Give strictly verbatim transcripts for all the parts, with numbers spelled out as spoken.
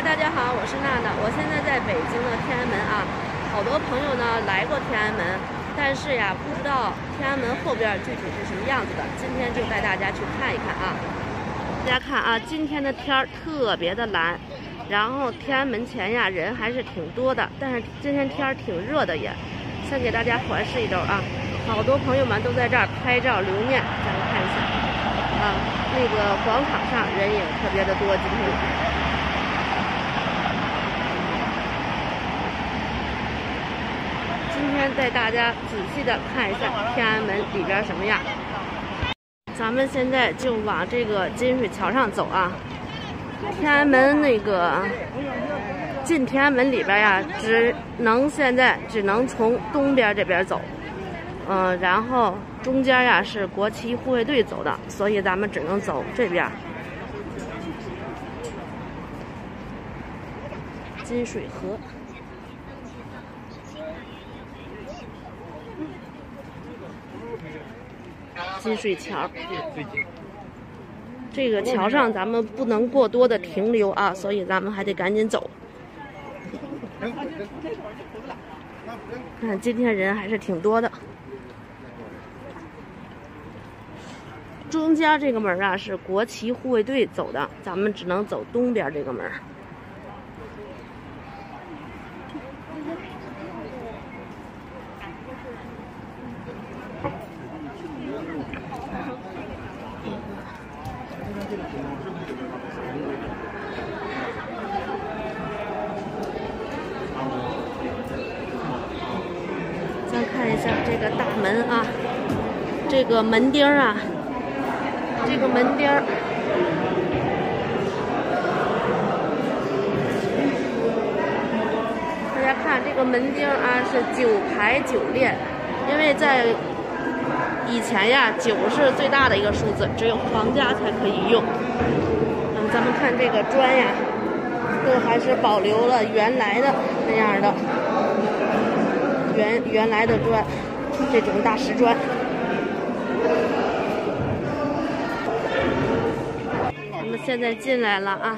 大家好，我是娜娜，我现在在北京的天安门啊，好多朋友呢来过天安门，但是呀，不知道天安门后边具体是什么样子的，今天就带大家去看一看啊。大家看啊，今天的天儿特别的蓝，然后天安门前呀人还是挺多的，但是今天天儿挺热的也。先给大家环视一周啊，好多朋友们都在这儿拍照留念，咱们看一下啊，那个广场上人也特别的多，今天。 今天带大家仔细的看一下天安门里边什么样。咱们现在就往这个金水桥上走啊。天安门那个进天安门里边呀，只能现在只能从东边这边走，嗯、呃，然后中间呀是国旗护卫队走的，所以咱们只能走这边。金水河。 金水桥，这个桥上咱们不能过多的停留啊，所以咱们还得赶紧走。看今天人还是挺多的。中间这个门啊是国旗护卫队走的，咱们只能走东边这个门。 咱看一下这个大门啊，这个门钉啊，这个门钉儿，大家看这个门钉啊是九排九列，因为在以前呀，九是最大的一个数字，只有皇家才可以用。嗯，咱们看这个砖呀，都还是保留了原来的那样的。 原原来的砖，这种大石砖。我们现在进来了啊，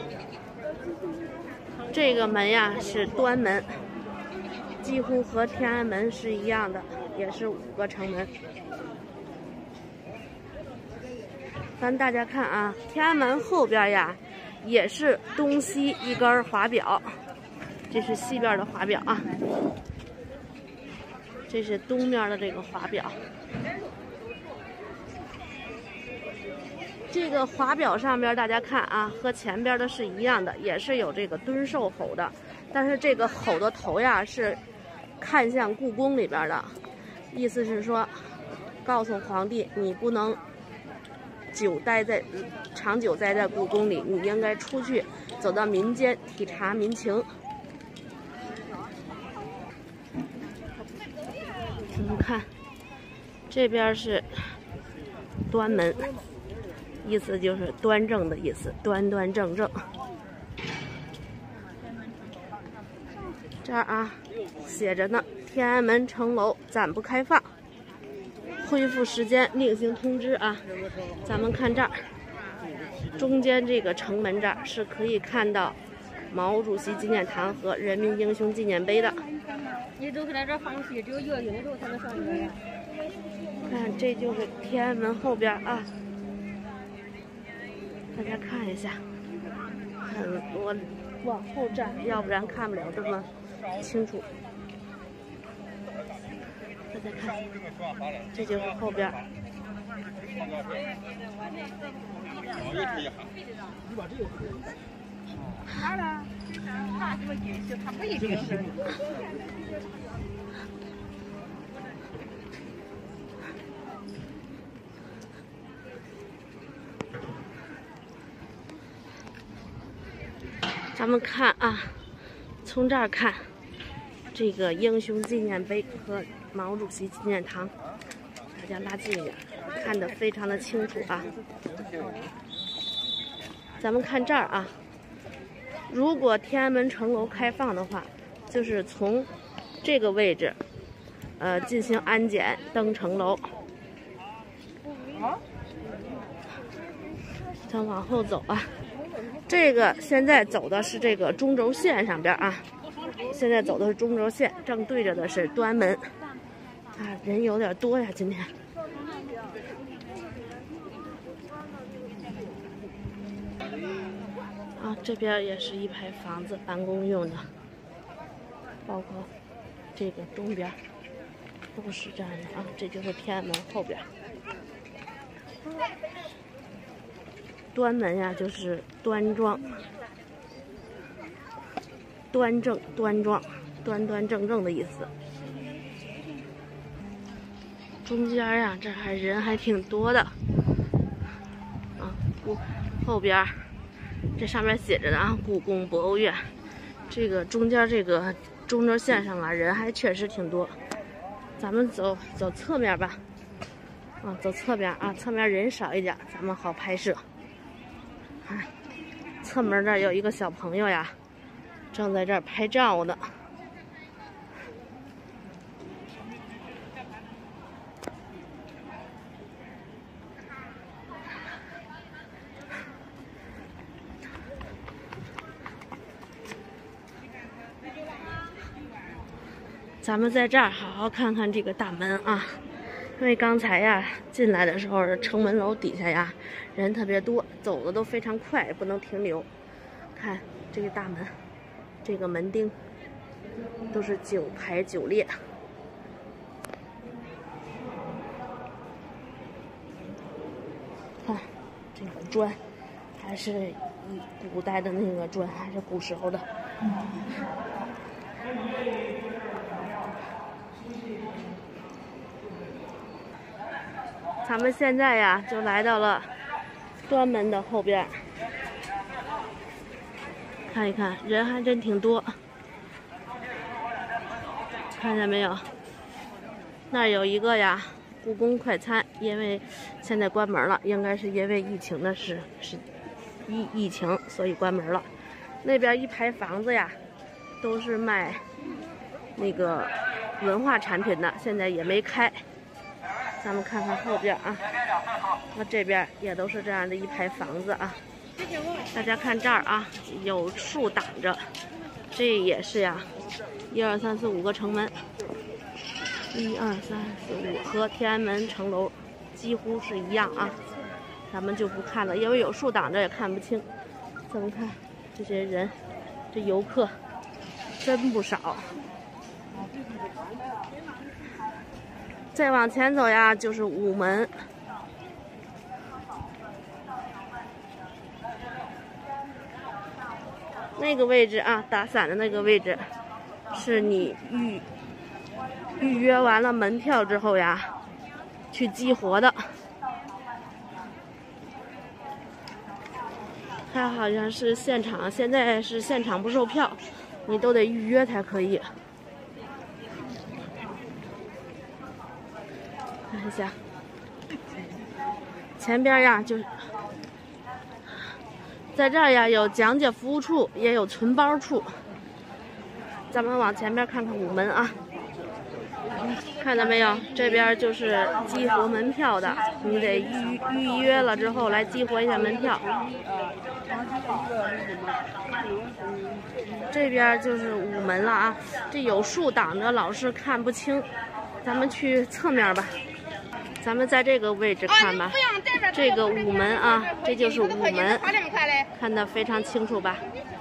这个门呀是端门，几乎和天安门是一样的，也是五个城门。咱大家看啊，天安门后边呀也是东西一根华表，这是西边的华表啊。 这是东面的这个华表，这个华表上边大家看啊，和前边的是一样的，也是有这个敦寿吼的，但是这个吼的头呀是看向故宫里边的，意思是说，告诉皇帝你不能久待在长久待在故宫里，你应该出去，走到民间体察民情。 我们看，这边是端门，意思就是端正的意思，端端正正。这儿啊，写着呢，天安门城楼暂不开放，恢复时间另行通知啊。咱们看这儿，中间这个城门这儿是可以看到毛主席纪念堂和人民英雄纪念碑的。 你都是在这放屁，只有月经的时候才能上学呀。 看，这就是天安门后边啊，大家看一下。看我往后站，要不然看不了这么清楚。大家看，这就是后边。 哪了？他这么进去，他不一定是。 咱们看啊，从这儿看，这个英雄纪念碑和毛主席纪念堂，大家拉近一点，看得非常的清楚啊。咱们看这儿啊。 如果天安门城楼开放的话，就是从这个位置，呃，进行安检登城楼。咱往后走啊， 这个现在走的是这个中轴线上边啊，现在走的是中轴线，正对着的是端门啊，人有点多呀，今天。啊，这边也是一排房子，办公用的，包括这个东边都是这样的啊，这就是天安门后边。端门呀，就是端庄、端正、端庄、端端正正的意思。中间呀，这还人还挺多的啊。故后边这上面写着的啊，故宫博物院。这个中间这个中轴线上啊，人还确实挺多。咱们走走侧面吧，啊，走侧边啊，侧面人少一点，咱们好拍摄。哎，侧门这儿有一个小朋友呀，正在这儿拍照呢。咱们在这儿好好看看这个大门啊，因为刚才呀进来的时候，城门楼底下呀人特别多，走的都非常快，不能停留。看这个大门，这个门钉都是九排九列。看这个砖，还是以古代的那个砖，还是古时候的。咱们现在呀，就来到了端门的后边，看一看，人还真挺多。看见没有？那儿有一个呀，故宫快餐，因为现在关门了，应该是因为疫情的是是疫疫情，所以关门了。那边一排房子呀，都是卖那个文化产品的，现在也没开。咱们看看后边啊，那这边也都是这样的一排房子啊。大家看这儿啊，有树挡着，这也是呀，一二三四五个城门，一二三四五和天安门城楼几乎是一样啊。咱们就不看了，因为有树挡着也看不清。咱们看这些人，这游客真不少。再往前走呀，就是午门。那个位置啊，打伞的那个位置，是你预预约完了门票之后呀，去激活的。它好像是现场，现在是现场不售票，你都得预约才可以。看一下，前边呀，就是在这儿呀，有讲解服务处，也有存包处。咱们往前边看看午门啊，看到没有？这边就是激活门票的，你得预预约了之后来激活一下门票。这边就是午门了啊，这有树挡着，老是看不清。咱们去侧面吧。咱们在这个位置看吧，这个午门啊，这就是午门，看得非常清楚吧？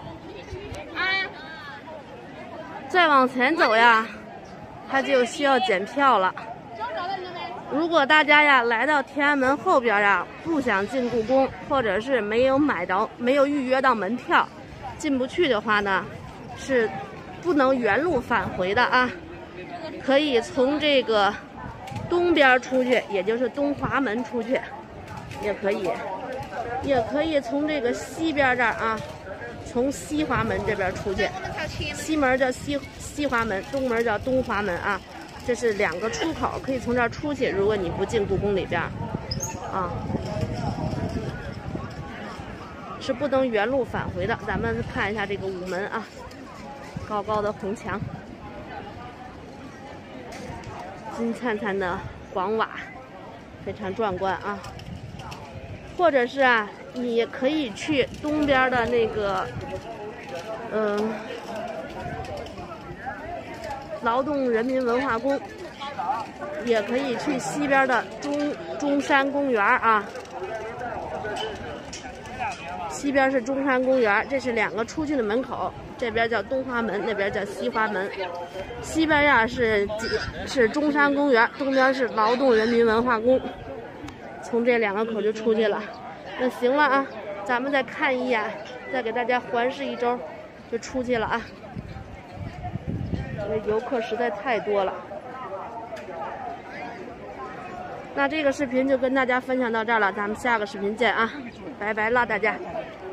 再往前走呀，它就需要检票了。如果大家呀来到天安门后边呀，不想进故宫，或者是没有买到、没有预约到门票，进不去的话呢，是不能原路返回的啊，可以从这个东边出去，也就是东华门出去，也可以，也可以从这个西边这儿啊，从西华门这边出去。西门叫西西华门，东门叫东华门啊，这是两个出口，可以从这儿出去。如果你不进故宫里边，啊，是不能原路返回的。咱们看一下这个午门啊，高高的红墙。金灿灿的黄瓦，非常壮观啊！或者是啊， 你可以去东边的那个，嗯、呃，劳动人民文化宫，也可以去西边的中中山公园啊。西边是中山公园，这是两个出去的门口，这边叫东华门，那边叫西华门。西边呀是是中山公园，东边是劳动人民文化宫。从这两个口就出去了。那行了啊，咱们再看一眼，再给大家环视一周，就出去了啊。因为游客实在太多了。那这个视频就跟大家分享到这儿了，咱们下个视频见啊，拜拜啦大家。